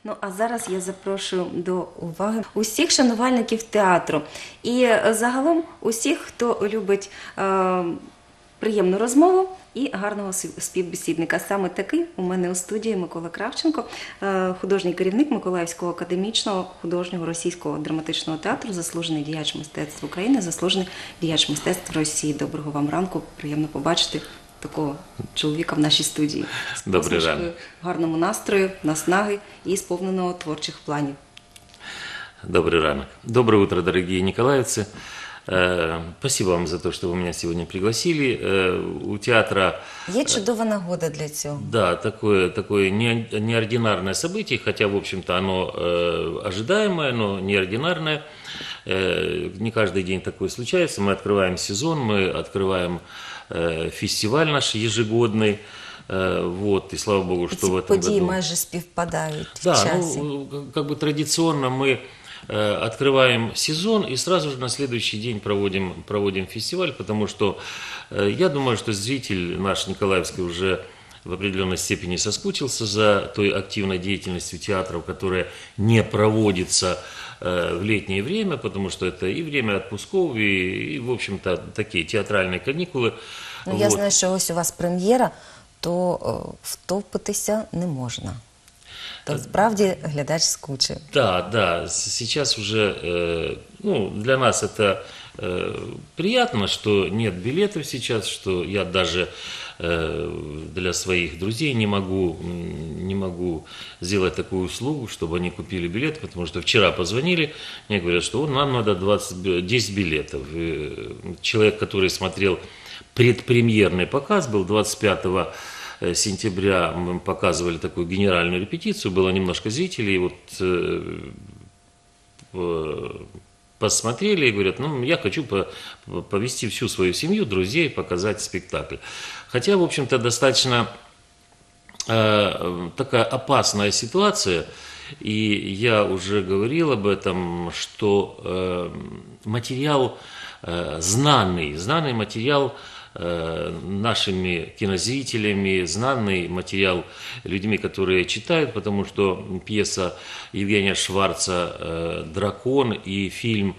Ну, а зараз я запрошую до уваги усіх шанувальників театру і загалом усіх, хто любить приємну розмову і гарного співбесідника. Саме такий у мене у студії Микола Кравченко, художній керівник Миколаївського академічного художнього російського драматичного театру, заслужений діяч мистецтв України, заслужений діяч мистецтв Росії. Доброго вам ранку, приємно побачити такого чоловіка в нашій студії. Добрий ранок. Гарному настрою, наснаги і сповненого творчих планів. Добрый ранок. Доброе утро, дорогие николаевцы. Спасибо вам за то, что вы меня сегодня пригласили. У театра... Є чудова нагода для цього. Да, такое неординарное событие, хотя, в общем-то, оно ожидаемое, но неординарное. Не каждый день такое случается. Мы открываем сезон, мы открываем фестиваль наш ежегодный. Вот, и слава Богу, что в этом году... Події майже співпадають в часі. Да, ну, как бы традиционно мы открываем сезон и сразу же на следующий день проводим фестиваль, потому что я думаю, что зритель наш Николаевский уже в определенной степени соскучился за той активной деятельностью театров, которая не проводится в летнее время, потому что это и время отпусков, и в общем-то, такие театральные каникулы. Ну, я знаю, що ось у вас прем'єра, то втопитися не можна. То справді глядач скучив. Да, сейчас уже, ну, для нас это приятно, что нет билетов сейчас, что я даже для своих друзей не могу сделать такую услугу, чтобы они купили билеты, потому что вчера позвонили, мне говорят, что нам надо 10 билетов. И человек, который смотрел предпремьерный показ, был 25 сентября, мы показывали такую генеральную репетицию, было немножко зрителей, вот посмотрели и говорят, ну, я хочу повести всю свою семью, друзей, показать спектакль. Хотя, в общем-то, достаточно такая опасная ситуация, и я уже говорил об этом, что материал знанный материал нашими кинозрителями, знанный материал людьми, которые читают, потому что пьеса Евгения Шварца «Дракон» и фильм,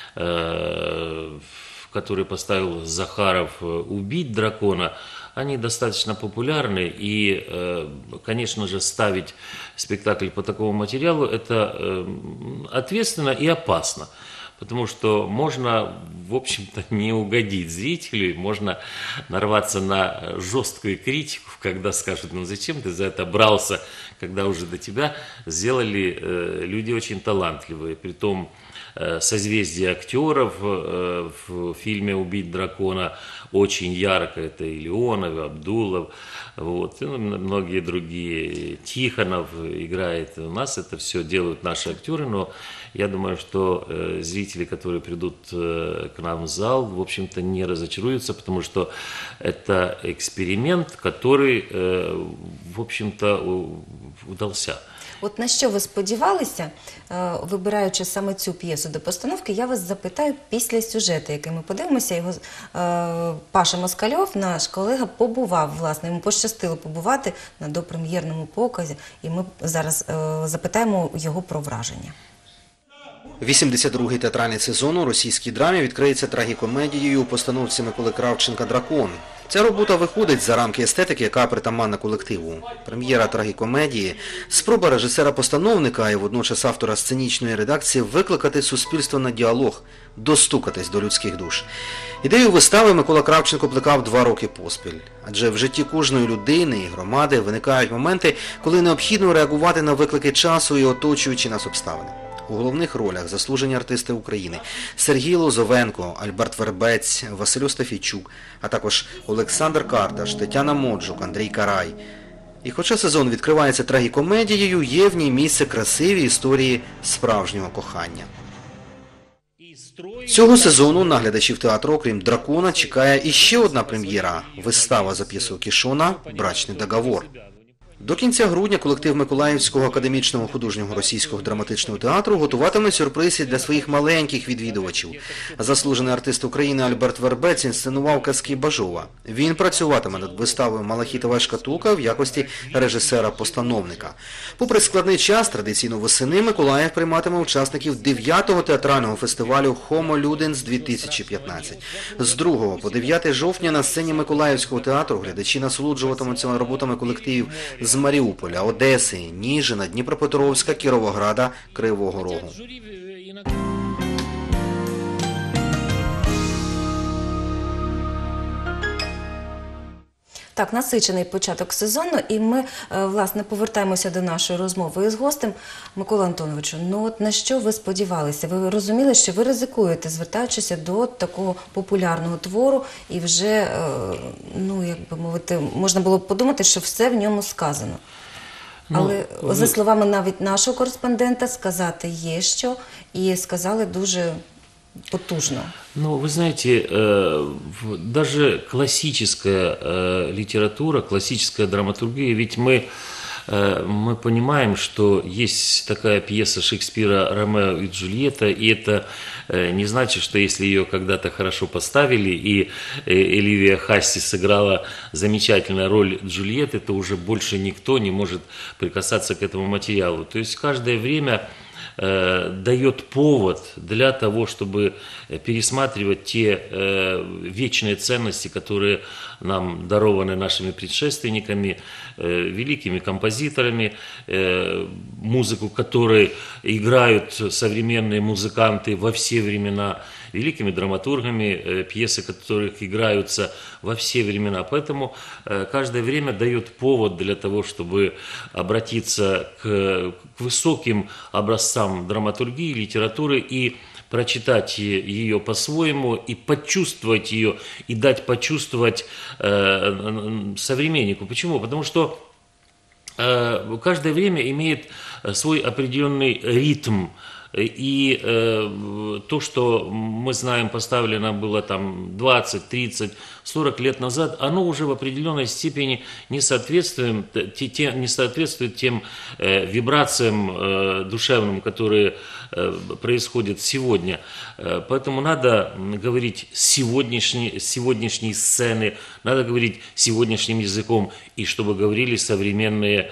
который поставил Захаров «Убить дракона», они достаточно популярны, и, конечно же, ставить спектакль по такому материалу – это ответственно и опасно. Потому что можно, в общем-то, не угодить зрителю, можно нарваться на жесткую критику, когда скажут, ну зачем ты за это брался, когда уже до тебя сделали люди очень талантливые. Притом созвездие актеров в фильме «Убить дракона» очень ярко. Это и Леонов, и Абдулов, вот, и многие другие. Тихонов играет. У нас это все делают наши актеры, но я думаю, что зрители, которые придут к нам в зал, в общем-то, не разочаруются, потому что это эксперимент, который, в общем-то, удался. От на що ви сподівалися, вибираючи саме цю п'єсу до постановки, я вас запитаю після сюжету, який ми подивимося. Його Паша Москальов, наш колега, побував, власне, йому пощастило побувати на допрем'єрному показі, і ми зараз запитаємо його про враження. 82-й театральний сезон у російській драмі відкриється трагікомедією у постановці Миколи Кравченка «Дракон». Ця робота виходить за рамки естетики, яка притаманна колективу. Прем'єра трагікомедії – спроба режисера-постановника і водночас автора сценічної редакції викликати суспільство на діалог, достукатись до людських душ. Ідею вистави Микола Кравченко плекав 2 роки поспіль. Адже в житті кожної людини і громади виникають моменти, коли необхідно реагувати на виклики часу і оточуючі нас обставини. У головних ролях заслужені артисти України – Сергій Лозовенко, Альберт Вербець, Василь Остафійчук, а також Олександр Карташ, Тетяна Моджук, Андрій Карай. І хоча сезон відкривається трагікомедією, є в ній місце красивій історії справжнього кохання. Цього сезону на глядачів театру, окрім «Дракона», чекає іще одна прем'єра – вистава за п'єсою Кішона «Брачний договор». До кінця грудня колектив Миколаївського академічного художнього російського драматичного театру готуватиме сюрпризи для своїх маленьких відвідувачів. Заслужений артист України Альберт Вербець інсценував казки Бажова. Він працюватиме над виставою «Малахітова шкатулка» в якості режисера-постановника. Попри складний час, традиційно восени Миколаїв прийматиме учасників 9-го театрального фестивалю «Homo Ludens-2015». З 2 по 9 жовтня на сцені Миколаївського театру глядачі насолоджуватимуться роботами колективів з Маріуполя, Одеси, Ніжина, Дніпропетровська, Кіровограда, Кривого Рогу. Так, насичений початок сезону, і ми, власне, повертаємося до нашої розмови із гостем. Микола Антоновичу, ну от на що ви сподівалися? Ви розуміли, що ви ризикуєте, звертаючися до такого популярного твору, і вже, ну, як би мовити, можна було б подумати, що все в ньому сказано. Але, за словами навіть нашого кореспондента, сказати є що, і сказали дуже потужно. Ну, вы знаете, даже классическая литература, классическая драматургия, ведь мы понимаем, что есть такая пьеса Шекспира «Ромео и Джульетта», и это не значит, что если ее когда-то хорошо поставили, и Оливия Хасси сыграла замечательную роль Джульетты, то уже больше никто не может прикасаться к этому материалу. То есть каждое время дает повод для того, чтобы пересматривать те вечные ценности, которые нам дарованы нашими предшественниками, великими композиторами, музыку которой играют современные музыканты во все времена, великими драматургами, пьесы которых играются во все времена. Поэтому каждое время дает повод для того, чтобы обратиться к высоким образцам драматургии, литературы и прочитать ее по-своему, и почувствовать ее, и дать почувствовать современнику. Почему? Потому что каждое время имеет свой определенный ритм. И то, что мы знаем, поставлено было там 20, 30, 40 лет назад, оно уже в определенной степени не соответствует тем вибрациям душевным, которые происходят сегодня. Поэтому надо говорить сегодняшней сцены, надо говорить сегодняшним языком, и чтобы говорили современные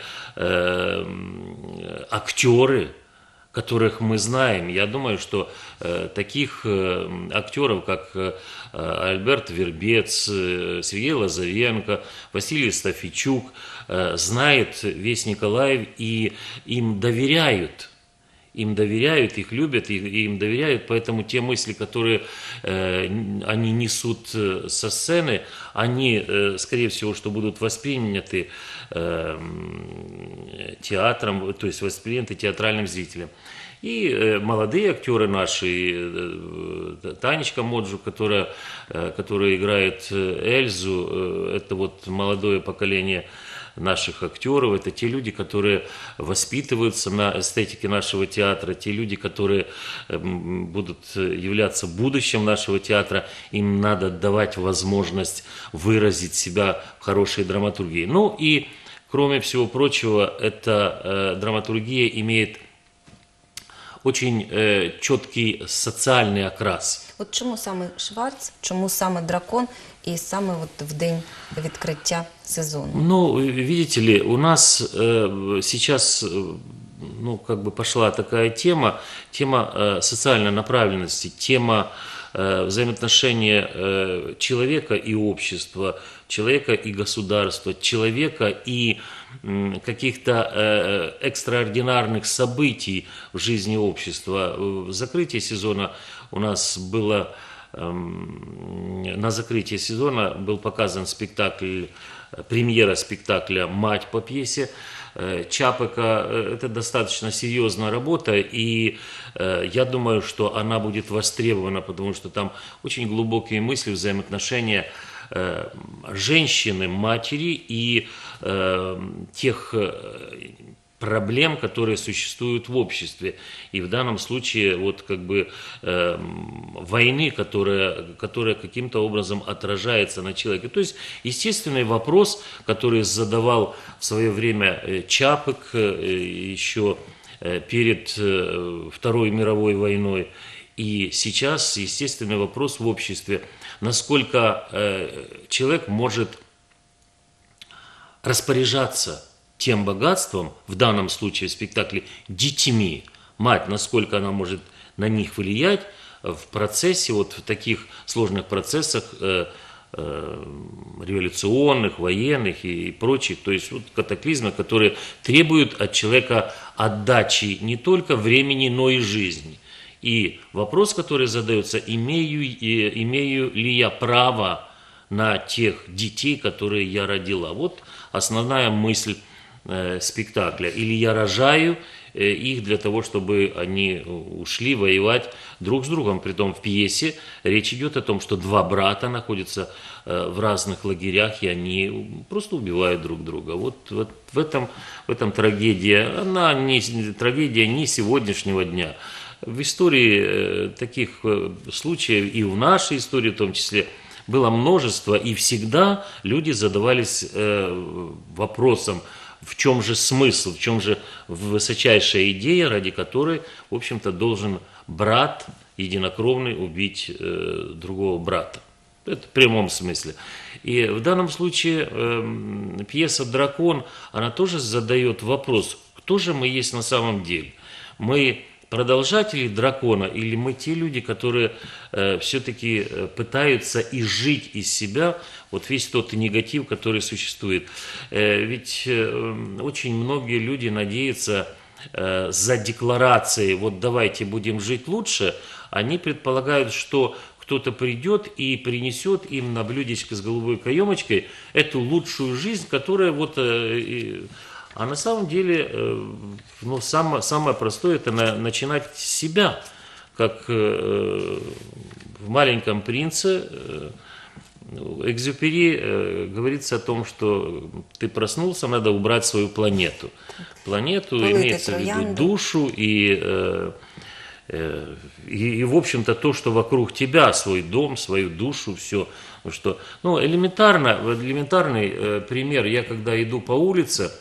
актеры, которых мы знаем. Я думаю, что таких актеров, как Альберт Вербец, Сергей Лазаренко, Василий Стафичук, знает весь Николаев, и им доверяют. Им доверяют, их любят, и им доверяют, поэтому те мысли, которые они несут со сцены, они, скорее всего, что будут восприняты театром, то есть восприняты театральным зрителем. И молодые актеры наши, Танечка Моджу, которая играет Эльзу, это вот молодое поколение наших актеров, это те люди, которые воспитываются на эстетике нашего театра, те люди, которые будут являться будущим нашего театра, им надо давать возможность выразить себя в хорошей драматургии. Ну и, кроме всего прочего, эта драматургия имеет очень четкий социальный окрас. От чому саме Шварц, чому саме Дракон і саме от в день відкриття сезону? Ну, видите ли, у нас сейчас, ну, как бы пошла такая тема социальной направленности, тема взаимоотношения человека и общества, человека и государства, человека и каких-то экстраординарных событий в жизни общества. Закрытие сезона у нас было, на закрытие сезона был показан спектакль, премьера спектакля «Мать» по пьесе Чапика. Это достаточно серьезная работа, и я думаю, что она будет востребована, потому что там очень глубокие мысли, взаимоотношения женщины, матери и тех проблем, которые существуют в обществе. И в данном случае вот как бы войны, которая каким-то образом отражается на человеке. То есть естественный вопрос, который задавал в свое время Чапек еще перед Второй мировой войной. И сейчас естественный вопрос в обществе, насколько человек может распоряжаться тем богатством, в данном случае в спектакле, детьми. Мать, насколько она может на них влиять в процессе, вот в таких сложных процессах революционных, военных и прочих, то есть вот катаклизмы, которые требуют от человека отдачи не только времени, но и жизни. И вопрос, который задается, имею ли я право на тех детей, которые я родила. Вот основная мысль спектакля. Или я рожаю их для того, чтобы они ушли воевать друг с другом. Притом в пьесе речь идет о том, что два брата находятся в разных лагерях, и они просто убивают друг друга. Вот в этом трагедия. Она не трагедия не сегодняшнего дня. В истории таких случаев, и в нашей истории в том числе, было множество, и всегда люди задавались вопросом, в чем же смысл, в чем же высочайшая идея, ради которой, в общем-то, должен брат единокровный убить другого брата. Это в прямом смысле. И в данном случае пьеса «Дракон», она тоже задает вопрос, кто же мы есть на самом деле? Мы продолжатели дракона или мы те люди, которые все-таки пытаются изжить из себя вот весь тот негатив, который существует. Ведь очень многие люди надеются за декларацией «вот давайте будем жить лучше», они предполагают, что кто-то придет и принесет им на блюдечко с голубой каемочкой эту лучшую жизнь, которая вот... А на самом деле, самое простое – это начинать с себя, как в «Маленьком принце» Экзюпери говорится о том, что ты проснулся, надо убрать свою планету. Планету имеется в виду душу и, в общем-то, то, что вокруг тебя, свой дом, свою душу, все. Что, элементарный пример, я когда иду по улице,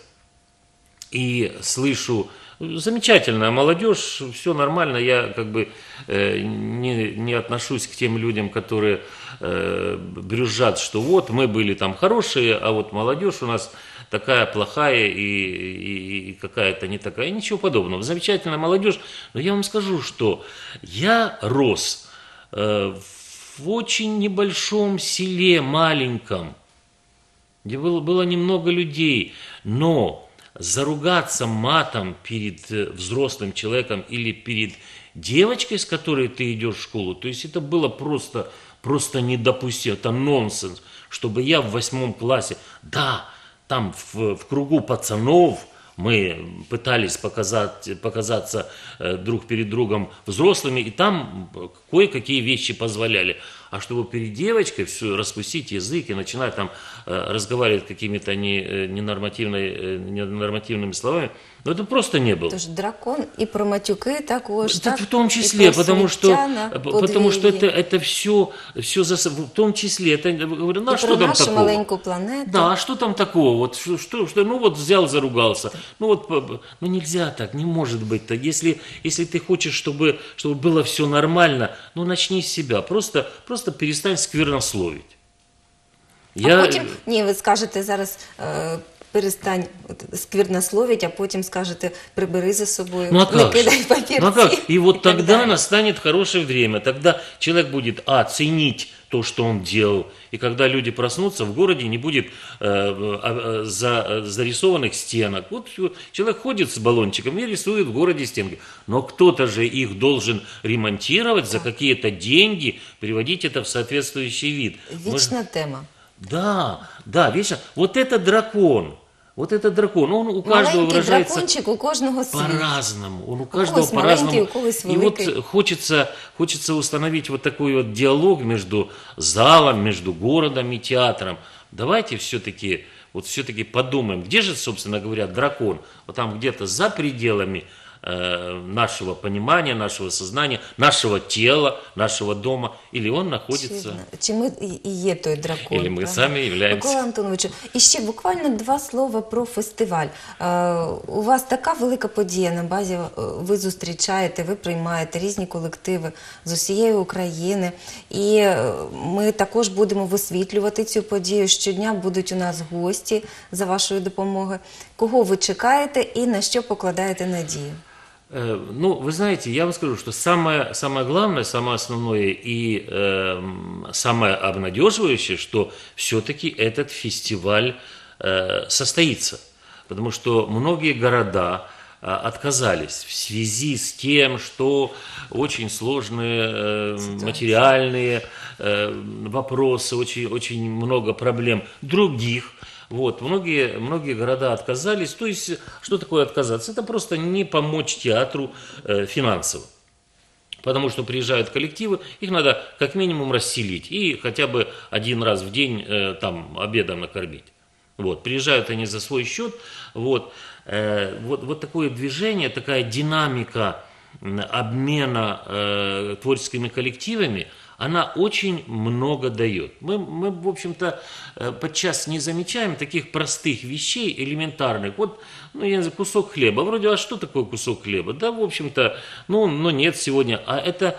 и слышу, замечательная молодежь, все нормально, я как бы не отношусь к тем людям, которые брюзжат, что вот мы были там хорошие, а вот молодежь у нас такая плохая и какая-то не такая, ничего подобного. Замечательная молодежь, но я вам скажу, что я рос в очень небольшом селе, маленьком, где было немного людей, но... Заругаться матом перед взрослым человеком или перед девочкой, с которой ты идешь в школу, то есть это было просто недопустимо, это нонсенс, чтобы я в 8 классе, да, там в кругу пацанов мы пытались показаться друг перед другом взрослыми, и там кое-какие вещи позволяли. А чтобы перед девочкой все распустить язык и начинать там разговаривать какими-то ненормативными словами, ну это просто не было. Тож дракон і про матюки також, так? В том числе, потому что это все в том числе, это, говорю, ну а и что про там нашу такого? маленьку планету. Да, а что там такого? Вот что, ну вот взял, заругался. Ну нельзя так, не может быть так. Если ты хочешь, чтобы было все нормально, ну начни с себя. Просто перестань сквернословить. Потім, ви скажете зараз, перестань сквернословить, а потім скажете, прибери за собою, ну, а не как кидай папірці. Ну а как? И вот тогда далее. настанет хорошее время. Тогда человек будет ценить то, что он делал. И когда люди проснутся, в городе не будет зарисованных стенок. Вот человек ходит с баллончиком и рисует в городе стенки. Но кто-то же их должен ремонтировать за какие-то деньги, приводить это в соответствующий вид. Вічна тема. Да, вечно. Вот это дракон. Он у каждого Маленький выражается дракончик у кожного свій. по-разному. Он у каждого когось маленький, по-разному. у когось И вот великий. хочется установить вот такой вот диалог между залом, между городом и театром. Давайте все-таки вот все-таки подумаем, где же, собственно говоря, дракон? Вот там где-то за пределами нашего понимания, нашего сознания, нашего тела, нашего дома, или он находится... Чи ми і є той дракон? Или мы правда? сами являемся. Микола Антоновичу, і ще буквально 2 слова про фестиваль. У вас така велика подія на базі, ви зустрічаєте, ви приймаєте різні колективи з усієї України. І ми також будемо висвітлювати цю подію. Щодня будуть у нас гості за вашою допомогою. Кого ви чекаєте і на що покладаєте надію? Ну, вы знаете, я вам скажу, что самое главное, самое основное и самое обнадеживающее, что все-таки этот фестиваль состоится. Потому что многие города отказались в связи с тем, что очень сложные материальные вопросы, очень много проблем других. Вот, многие города отказались. То есть, что такое отказаться? Это просто не помочь театру финансово. Потому что приезжают коллективы, их надо как минимум расселить и хотя бы 1 раз в день там обедом накормить. Вот, приезжают они за свой счет. Вот такое движение, такая динамика обмена творческими коллективами, она очень много дает. Мы, в общем-то, подчас не замечаем таких простых вещей, элементарных. Вот, ну, я не знаю, кусок хлеба. Вроде, а что такое кусок хлеба? Да, в общем-то, ну нет сегодня. А это,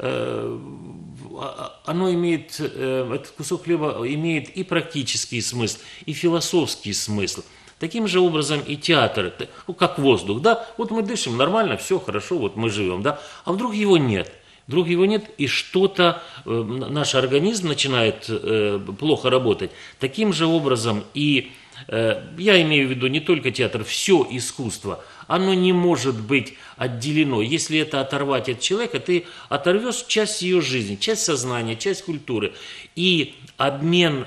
этот кусок хлеба имеет и практический смысл, и философский смысл. Таким же образом и театр, как воздух, да? Вот мы дышим нормально, все хорошо, вот мы живем, да? А вдруг его нет? Вдруг его нет, и что-то, наш организм начинает плохо работать. Таким же образом и, я имею в виду не только театр, все искусство, оно не может быть отделено. Если это оторвать от человека, ты оторвешь часть ее жизни, часть сознания, часть культуры. И обмен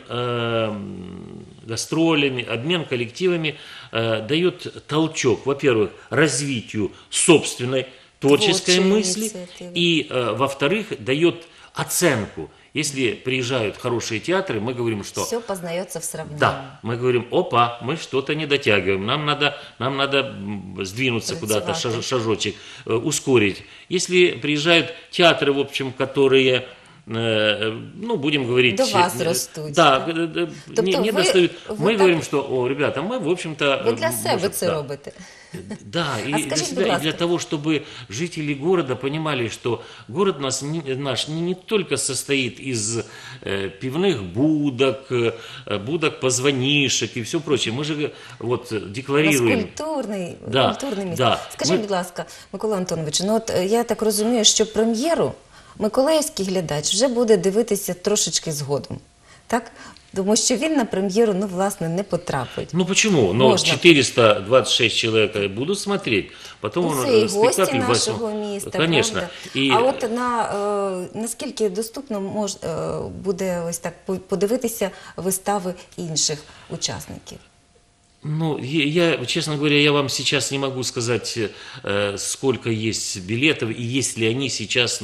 гастролями, обмен коллективами дает толчок, во-первых, развитию собственной творческой мысли, инициативы. и, во-вторых, дает оценку. Если приезжают хорошие театры, мы говорим, что... Все познается в сравнении. Да, мы говорим, опа, мы что-то не дотягиваем, нам надо сдвинуться куда-то, шажочек, ускорить. Если приезжают театры, в общем, которые... ну, будем говорить... До вас растут. Да, Тобто не ви- достают. ви Мы так- говорим, что, о, ребята, мы, в общем-то... Ви для себе можем, це да. робите. Да, и А для скажите, себя, будь и ласка. для того, чтобы жители города понимали, что город наш не только состоит из пивных будок, будок позвонишек и все прочее. Мы же вот У нас декларируем... культурний Да, місце. да. Скажіть, Ми- будь ласка, Микола Антонович, ну от я так розумію, що прем'єру миколаївський глядач вже буде дивитися трошечки згодом, так? Тому що він на прем'єру, ну, власне, не потрапить. Ну почему? Но Можно. 426 человек будут смотреть, потом Ну, он це і гості спектакль нашого восьмого- міста, Конечно. правда? И, А от наскільки доступно буде ось так подивитися вистави інших учасників? Ну, я, честно говоря, я вам сейчас не могу сказать, сколько есть билетов и есть ли они сейчас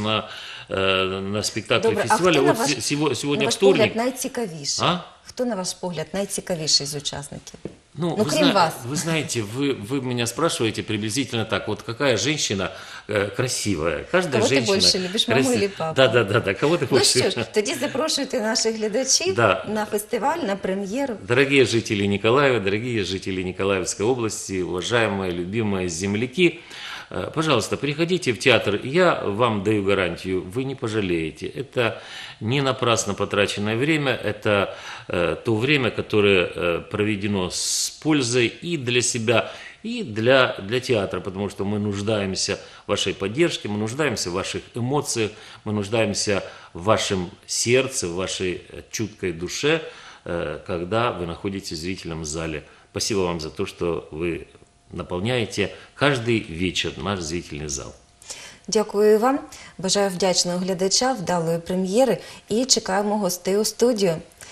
на спектакле Добре, а фестиваля. хто, на Вот ваш, сегодня на ваш вторник. погляд, найцікавіший? А? Хто, на ваш погляд, найцікавіший з учасників? Ну, Ну, крім вас. Вы знаете, вы меня спрашиваете приблизительно так, вот какая женщина красивая. Каждая Кого ти женщина більше любиш, маму или папу? Да, кого ты Ну больше що ж, тоді запрошуйте наших глядачів Да. на фестиваль, на прем'єру. Дорогие жители Николаева, дорогие жители Николаевской области, уважаемые, любимые земляки, пожалуйста, приходите в театр. Я вам даю гарантию, вы не пожалеете. Это не напрасно потраченное время, это то время, которое проведено с пользой и для себя, и для театра, потому что мы нуждаемся в вашей поддержке, мы нуждаемся в ваших эмоциях, мы нуждаемся в вашем сердце, в вашей чуткой душе, когда вы находитесь в зрительном зале. Спасибо вам за то, что вы наполняете каждый вечер наш зрительный зал. Дякую вам. Бажаю вдячного глядача, вдалої прем'єри і чекаємо гостей у студію.